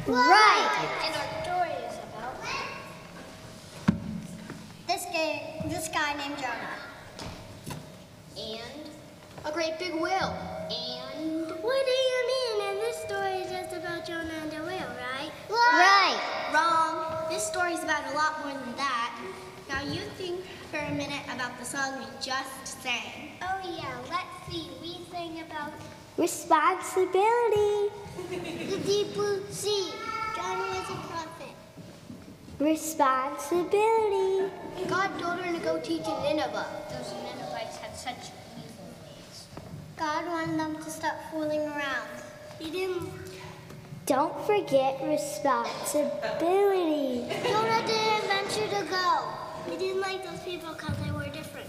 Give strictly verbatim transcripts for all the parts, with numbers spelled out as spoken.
Right. And our story is about this guy, this guy named Jonah. And a great big whale. And what do you mean? And this story is just about Jonah and the whale, right? Right. Wrong. This story is about a lot more than that. Now you think for a minute about the song we just sang. oh yeah, let's see. We sang about Responsibility. The deep blue sea. Jonah was a prophet. Responsibility. God told her to go teach in Nineveh. Those Ninevites had such evil ways. God wanted them to stop fooling around. He didn't. Don't forget responsibility. Jonah didn't venture to go. He didn't like those people because they were different.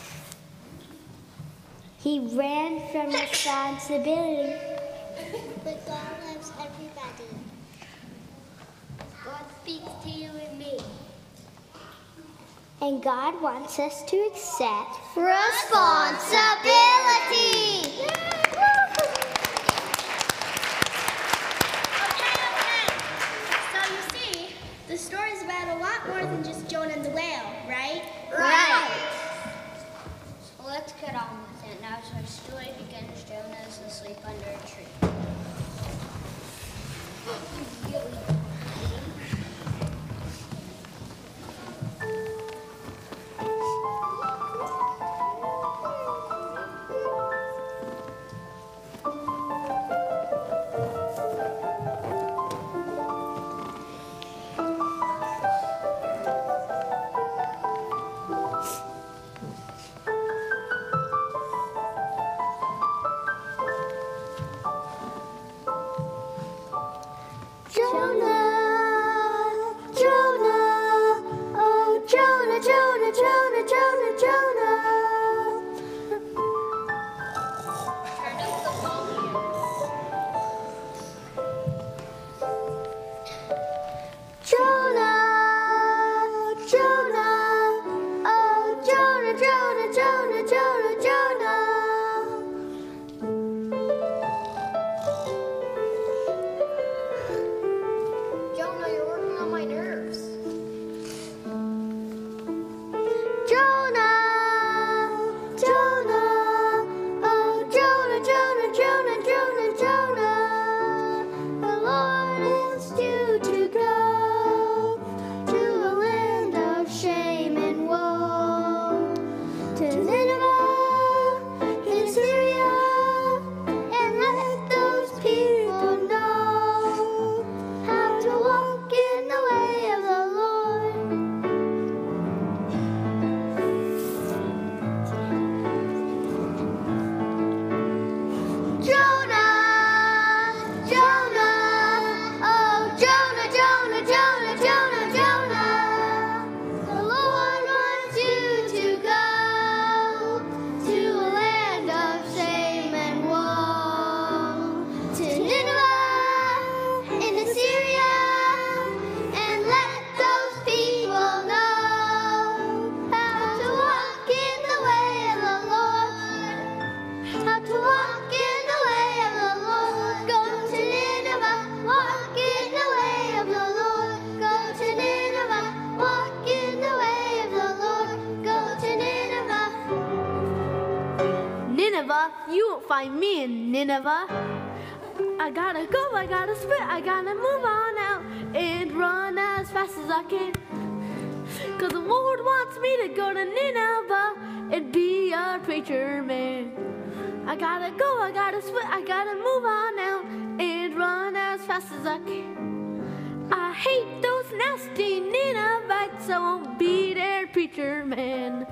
He ran from responsibility. But God loves everybody. God speaks to you and me. And God wants us to accept responsibility. The story is about a lot more than just Jonah and the whale, right? Right. So let's get on with it. Now as our story begins, Jonah is asleep under a tree. You won't find me in Nineveh. I gotta go, I gotta sprint, I gotta move on out and run as fast as I can. Cause the Lord wants me to go to Nineveh and be a preacher man. I gotta go, I gotta sprint, I gotta move on out and run as fast as I can. I hate those nasty Ninevites, I won't be their preacher man.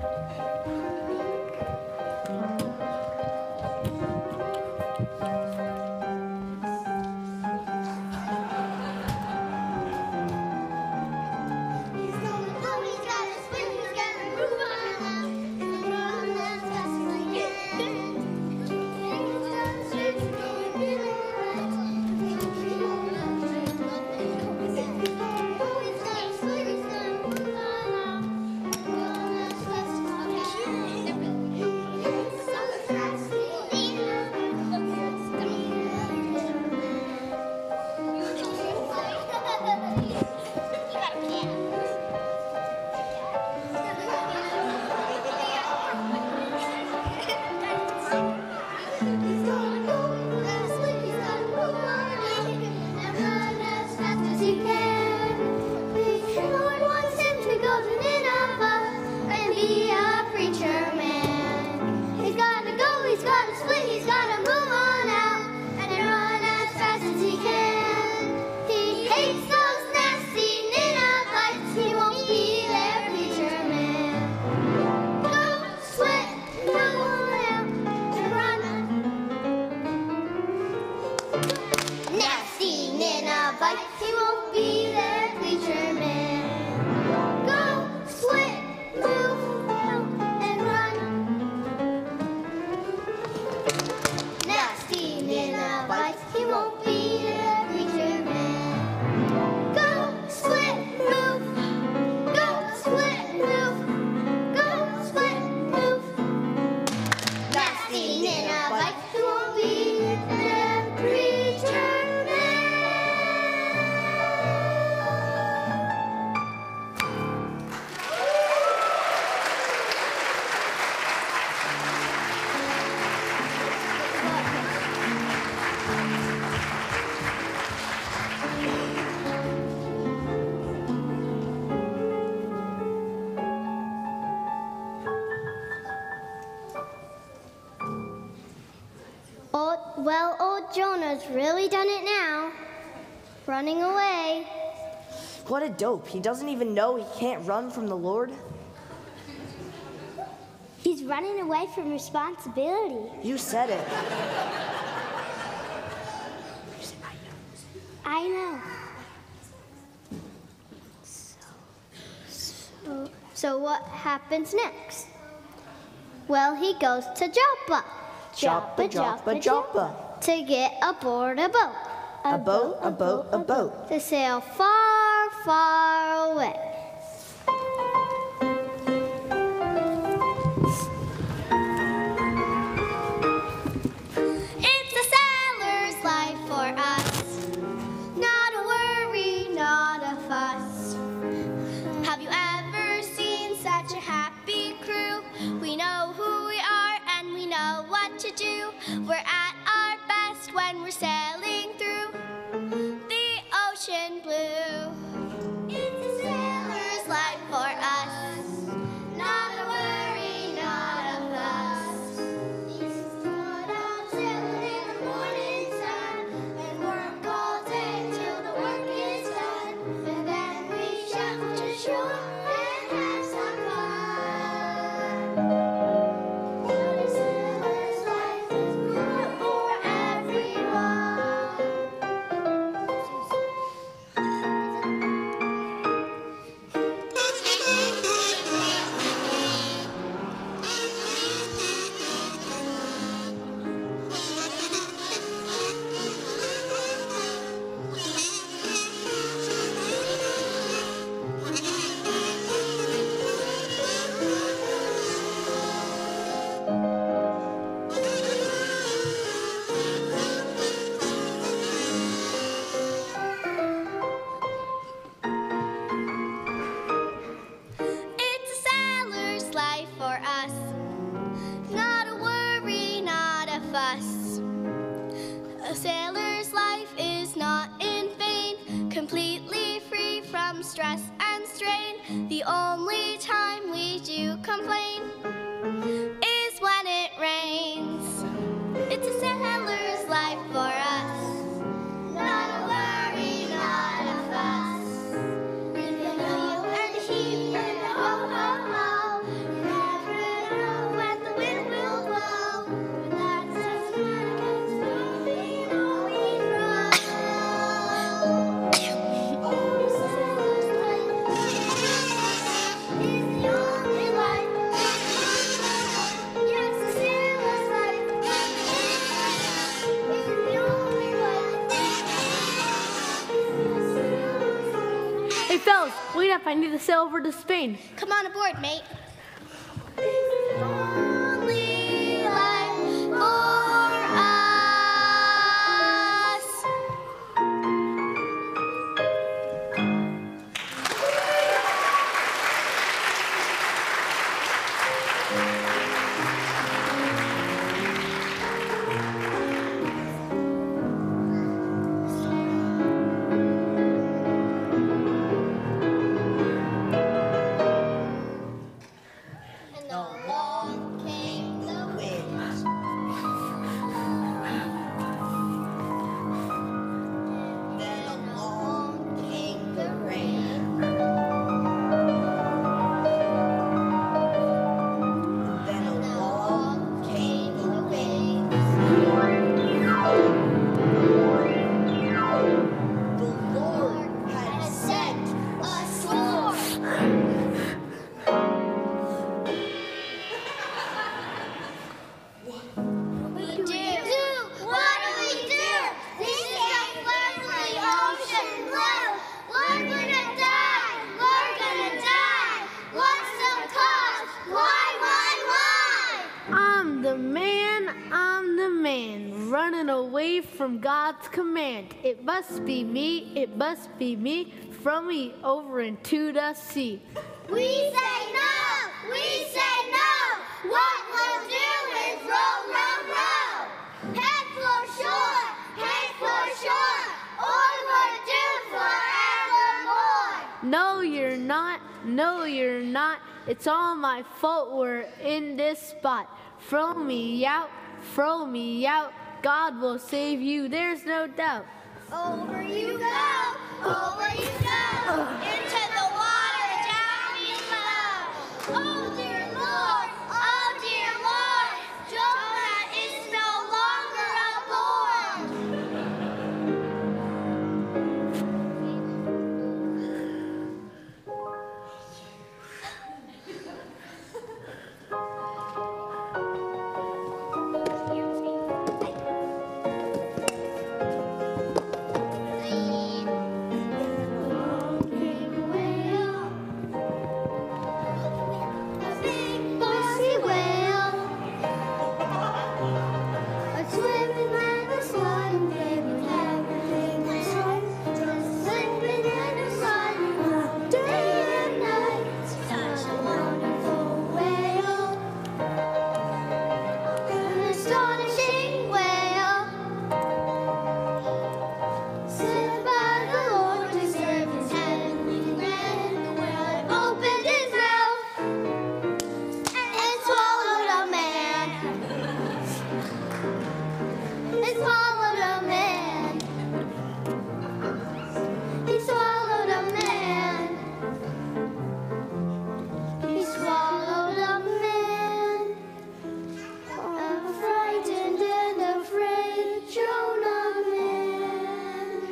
He's gonna go as quick, he's gonna move on out and run as fast as he can. The Lord wants him to go to Nineveh and be a preacher man. He's gotta go, he's gotta split, he's gotta move on out and run as fast as he can. He hates those nasty Ninevites, he won't be their preacher man. Go, split, move on out and run. Nasty Ninevites, he won't be their preacher man. Go, split, move out and run. Nasty Ninevites, he won't be their preacher man. Go, split, move. Go, split, move. Go, split, move. Nasty Ninevites, he won't be their preacher man. Old, well, old Jonah's really done it now. Running away. What a dope. He doesn't even know he can't run from the Lord. He's running away from responsibility. You said it. I know. So, so, so what happens next? Well, he goes to Joppa. Joppa, Joppa, Joppa. To get aboard a boat. A boat, a boat, a boat. To sail far, far away. It's a sailor's life for us. Not a worry, not a fuss. Have you ever seen such a happy crew? We know who we are and we know what to do. We're at our best when we're sailing through the ocean blue. It's a sailor's life for us. Not a worry, not a fuss. We start out sailing in the morning sun and work all day till the work is done. And then we jump to shore and have some fun. But a sailor's life is not for everyone. It's a sailor's life for us. Not a worry, not a fuss. A sailor's life is not in vain, completely free from stress and strain. The only time we do complain is when it rains. It's a sailor's life for us. Not a worry, not a fuss. In the heel and the heave and the ho ho ho, you never know when the wind will blow. But that's as good as moving always wrong. Oh, the sailor's life is the only life. Yes, the sailor's life is the only life. Hey, fellas, wait up. I need to sail over to Spain. Come on aboard, mate. Only life for us. I'm the man running away from God's command. It must be me, it must be me, from me over into the sea. We say no, we say no. What we'll do is row, row, row. Head for shore, head for shore, or we're doomed forevermore. No, you're not, no, you're not. It's all my fault we're in this spot. Throw me out, throw me out. God will save you, there's no doubt. Over you go, over you go, into the water down below. Oh dear Lord, oh dear Lord, Jonah is no longer aboard. A big bossy whale, a swimming and a sliding, baby, everything is right. Just swimming and a sliding, day and night. Such a wonderful whale, an astonishing whale, sent by the Lord to serve His heavenly command. The whale opened his mouth and swallowed a man. It swallowed a man. He swallowed a man. He swallowed a man. A frightened and afraid Jonah man.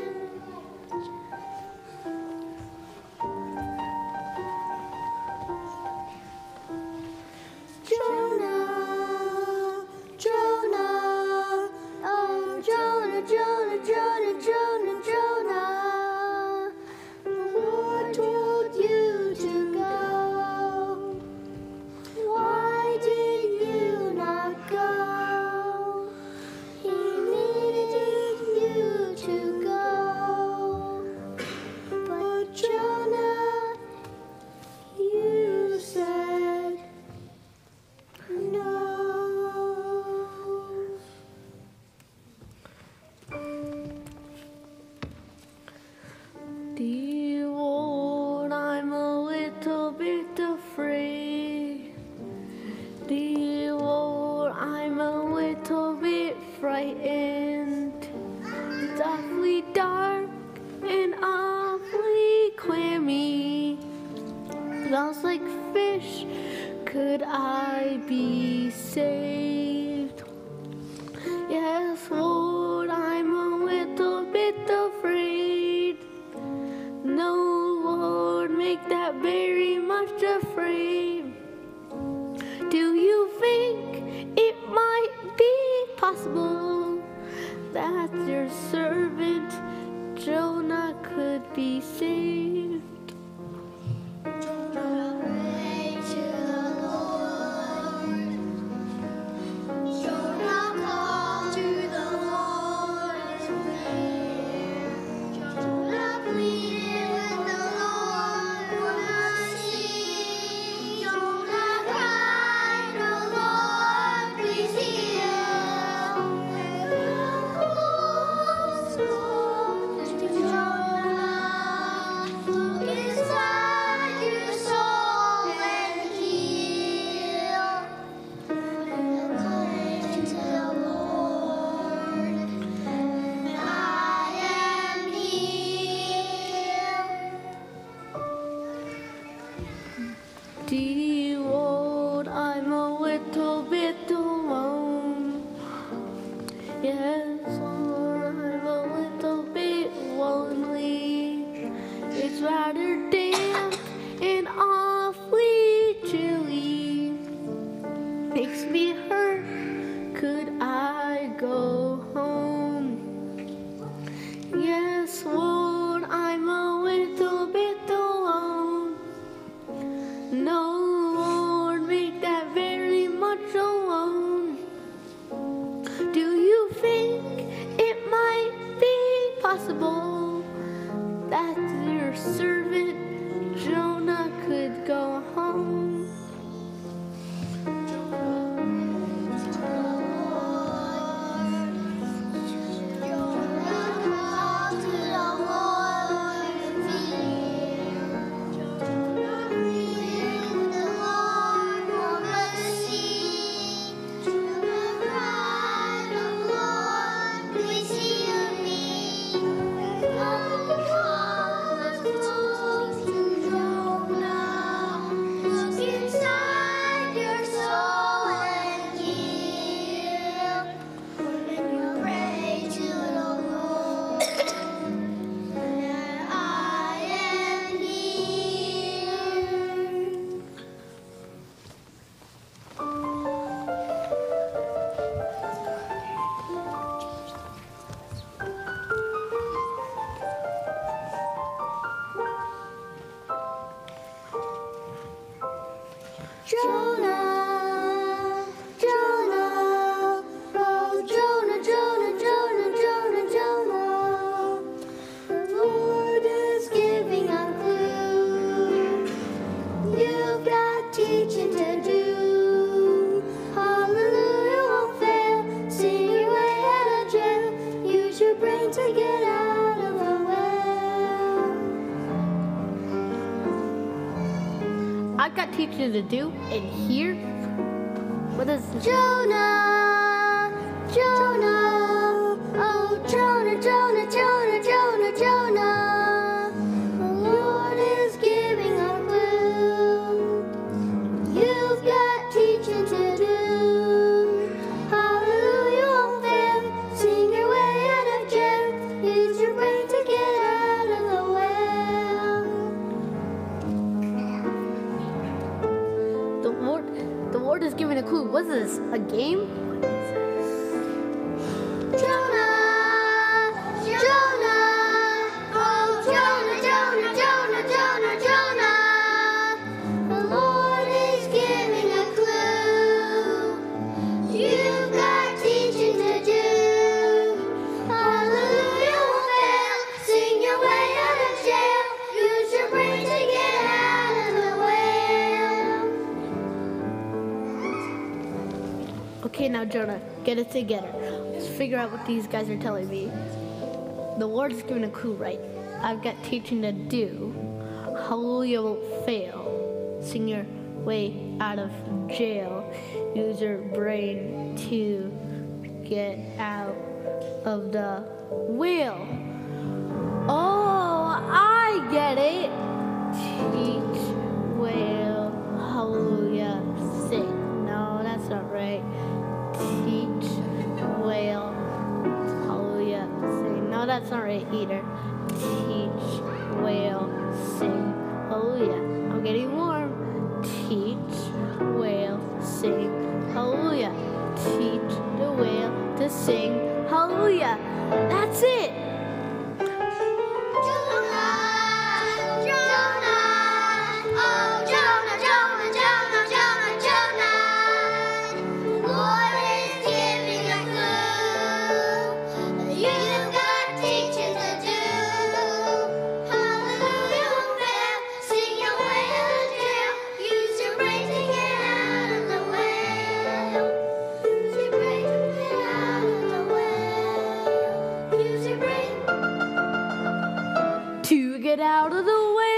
Jonah, Jonah, oh Jonah, Jonah, Jonah, Jonah, Jonah. The Lord told you to go. Why did you not go? He needed you to go. But Jonah, you said no. Dear Lord, I'm a little bit afraid. Dear Lord, I'm a little bit frightened. It's awfully dark and awfully clammy. Smells like fish. Could I be saved? Yes, Lord, I'm a little bit afraid. No, Lord, make that very much afraid. Do you think it might be possible that your servant Jonah could be saved? Pray to the Lord. Jonah called to the Lord in prayer. Jonah pleaded with the Lord for mercy. Jonah cried, "Oh Lord, please hear." Oh, spoke to Jonah. Look inside your soul and heal. And cling to the Lord, and I am here. Dear Lord, I'm a little bit alone. Yes, Lord, I'm a little bit lonely. It's rather damp and awfully chilly. Makes me hurt. Could I go home? Yes, Lord, I'm a little bit alone. No, Lord, make that very much alone. possible that your servant Jonah could go home. Jonah, Jonah, oh Jonah, Jonah, Jonah, Jonah, Jonah. The Lord is giving a clue. You've got teaching to do. Hallelujah won't fail. Sing your way out of jail. Use your brain to get out of the well. I've got teaching to do, and here, what is Jonah, Jonah, oh Jonah, Jonah, Jonah, Jonah, Jonah. The Lord is giving a clue. You've got teaching to do. Hallelujah won't fail. Sing your way out of jail. Use your brain to get out of the well. the Lord? The Lord is giving a clue. What's this? A game? Jonah, Jonah, oh Jonah, Jonah, Jonah, Jonah, Jonah. The Lord is giving a clue. You've got teaching to do. Hallelujah won't fail. Sing your way out of jail. Use your brain to get out of the well. Okay, now Jonah, get it together. Let's figure out what these guys are telling me. The Lord is giving a clue, right? I've got teaching to do. Hallelujah won't fail. Sing your way out of jail. Use your brain to get out of the wheel. Oh, I get it. Teach, whale, hallelujah, sing. No, that's not right. Teach, whale, hallelujah, sing. No, that's not right either. Teach, whale, sing, hallelujah. I'm getting warm. Teach, whale, sing, hallelujah. Teach the whale to sing, hallelujah. That's it. Jonah, Jonah, oh Jonah, Jonah, Jonah, Jonah, Jonah. Lord is giving a clue. You've got teaching to do. Hallelujah won't fail. Sing your way out of jail. Use your brain to get out of the well. Use your brain to get out of the well. Use your brain. To get out of the whale.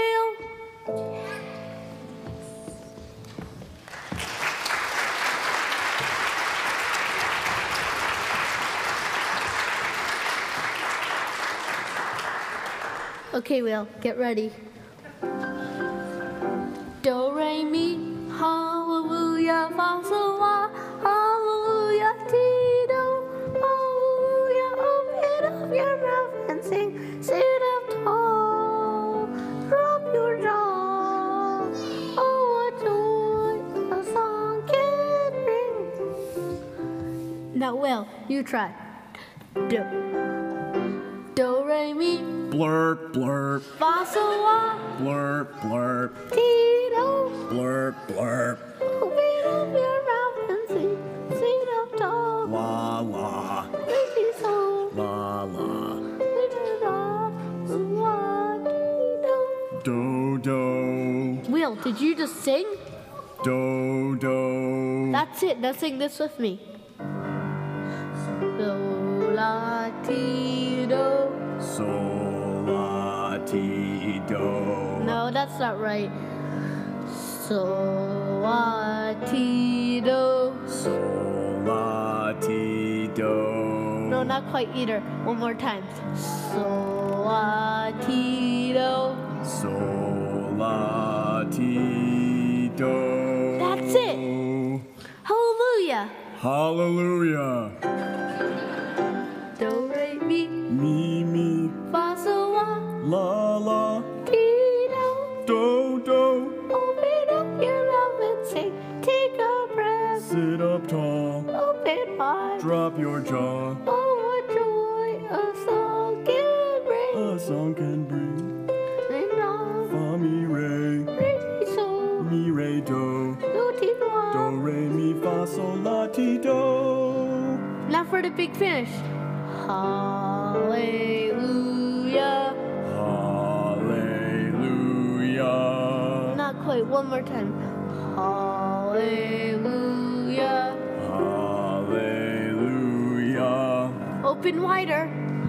Okay, Will, get ready. Do, re, mi, hallelujah, fa, sol, la, hallelujah, ti, do, hallelujah, open up your mouth and sing, sit up tall, drop your jaw, oh, what joy a song can bring. Now, Will, you try. Do, do, re, mi, Blurp, blurp, fa, sol, la, blurp, blurp, ti, do, blurp, blurp, open up your mouth and sing, sit up tall, la, la, baby song, la, la. sit up Did you just sing? Do, do. That's it. Now sing this with me. Do, la, ti, do. Sol, la, ti, do. No, that's not right. So, la, ti, do. Sol, la, ti, do. No, not quite either. One more time. So, la, ti, do. Sol, la, ti, do. That's it. Hallelujah. Hallelujah. Do, re, mi, Mi, mi, fa, sol, la, la, la, ti, do. do, do. Open up your mouth and sing. Take a breath. Sit up tall, Open wide. drop your jaw. Oh, what joy a song can bring. A song can bring. And all Fa, mi, re, pretty soul. mi, re, do. Do, ti, do. Do, re, mi, fa, sol, la, ti, do. Now for the big finish. Hallelujah. Hallelujah. Not quite. One more time. Hallelujah. Hallelujah. Open wider.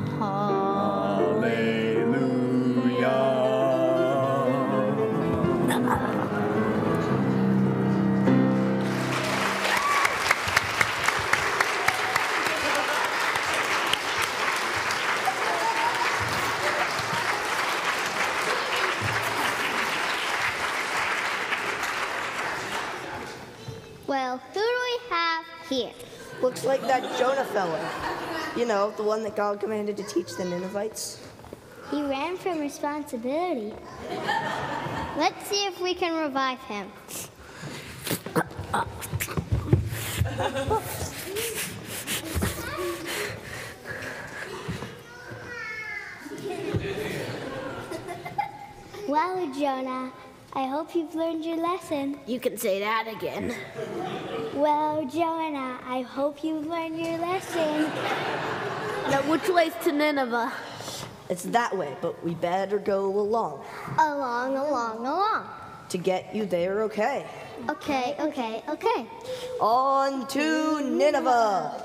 Hallelujah. Well, who do we have here? Looks like that Jonah fella. You know, the one that God commanded to teach the Ninevites. He ran from responsibility. Let's see if we can revive him. Well, Jonah, I hope you've learned your lesson. You can say that again. Well, Jonah, I hope you've learned your lesson. Now, which way's to Nineveh? It's that way, but we better go along Along, along, along. to get you there okay. Okay, okay, okay. On to Nineveh!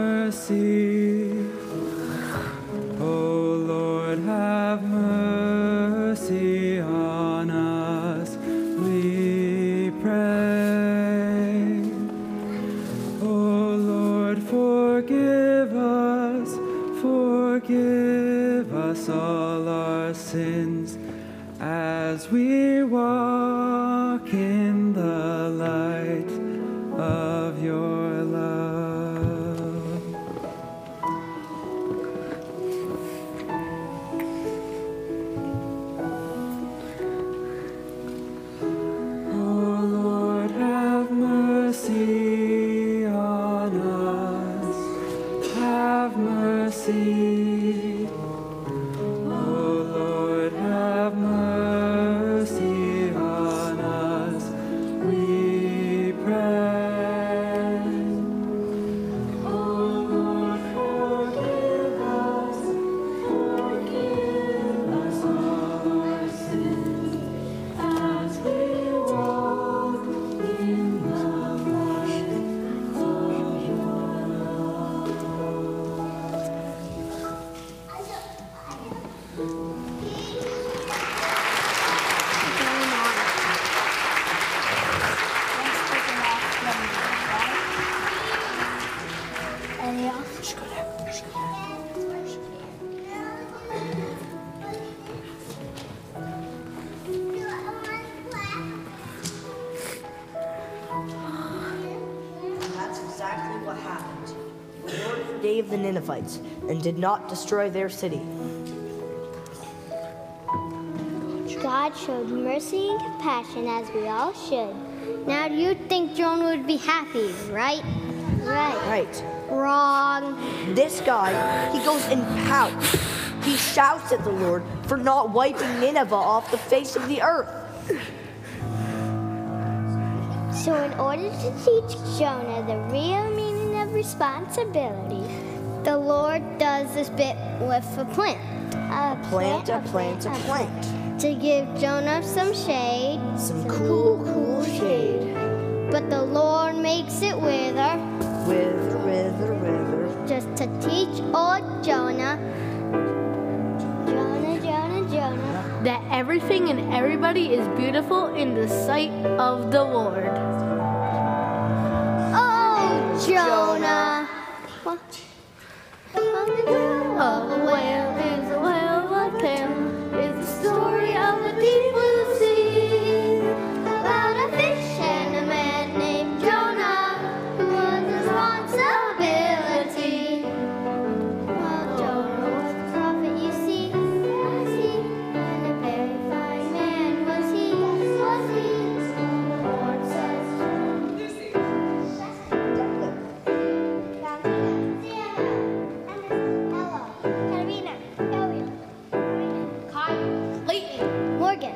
mercy. O Lord, have mercy on us, we pray. O Lord, forgive us, forgive us all our sins, as we walk in the light of your love. O Lord, have mercy on us, have mercy. O Lord, have mercy on us, we pray. O Lord, forgive us, forgive us all our sins, as we walk in the light of your love. And that's exactly what happened. The Lord forgave the Ninevites and did not destroy their city. God showed mercy and compassion as we all should. Now you'd think Jonah would be happy, right? Right. Right. Wrong. This guy, he goes and pouts. He shouts at the Lord for not wiping Nineveh off the face of the earth. So in order to teach Jonah the real meaning of responsibility, the Lord does this bit with a plant. A Plant, a plant, a plant. To give Jonah some shade. Some cool, cool shade. But the Lord makes it wither, Wither, wither, wither. just to teach old Jonah, Jonah, Jonah, Jonah, That everything and everybody is beautiful in the sight of the Lord. oh, Jonah. What? A whale is a whale of tale. It's the story of the deep blue sea. About a fish and a man named Jonah, who was responsibility. Well, Jonah was a prophet, you see, I see, and a very fine man was he, was he. The Lord says, Katarina, Elliot, Leighton. Morgan.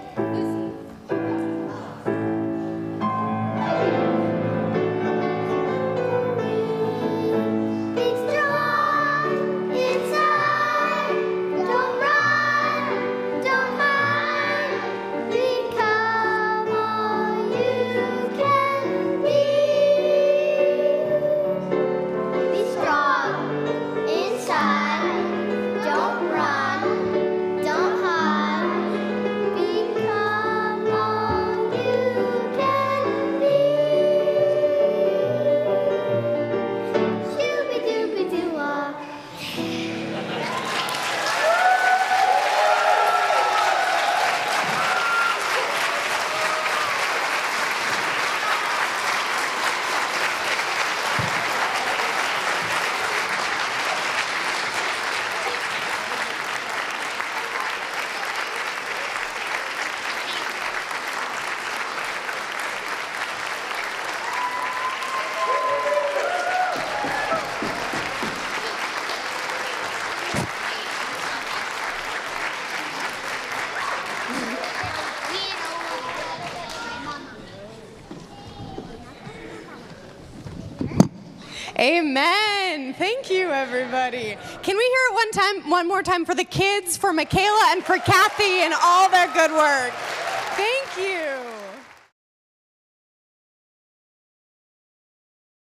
Be strong inside. Don't run, don't hide. Become all you can be. Be strong inside. Don't run, don't hide. Become all you can be. Shooby-dooby-doo-wah. Amen. Thank you, everybody. Can we hear it one time, one more time for the kids, for Michaela, and for Kathy and all their good work?